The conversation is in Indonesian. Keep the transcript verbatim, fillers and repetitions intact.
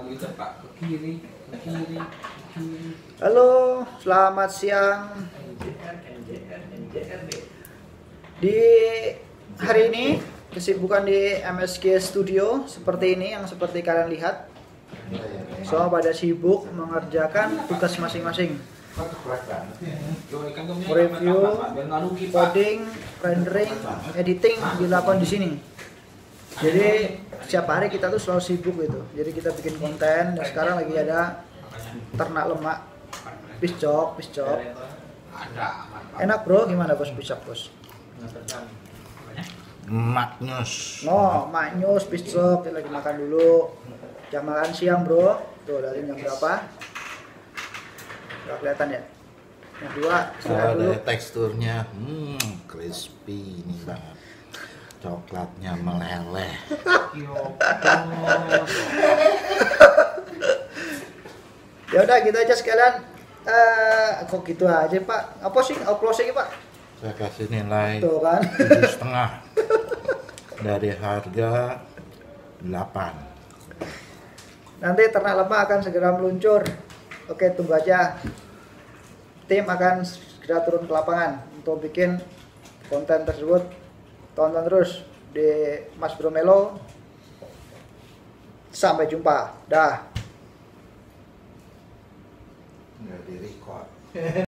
gitu Pak, ke kiri, ke kiri, ke kiri. Halo, selamat siang. Di hari ini kesibukan di M S G Studio seperti ini, yang seperti kalian lihat. Semua pada sibuk mengerjakan tugas masing-masing. Review, coding, rendering, editing dilakukan di sini. Jadi setiap hari kita tuh selalu sibuk gitu. Jadi kita bikin konten. Dan sekarang lagi ada ternak lemak, piscok, piscok. Enak bro, gimana bos piscok bos? Maknyus. No, maknyus piscok. Kita lagi makan dulu. Jam makan siang bro. Tuh dari jam berapa? Gak kelihatan ya? Yang dua, Kalau dulu. dari teksturnya, hmm, crispy ini banget. Coklatnya meleleh. Ya udah gitu aja sekalian. Eh, kok gitu aja Pak? Apa sih? Upload sih Pak? Saya kasih nilai Tuh kan. tujuh setengah dari harga delapan. Nanti ternak lemak akan segera meluncur. Oke, tunggu aja. Tim akan segera turun ke lapangan untuk bikin konten tersebut. Tonton terus di Mas Bro Melo. Sampai jumpa. Dah. Nggak di record.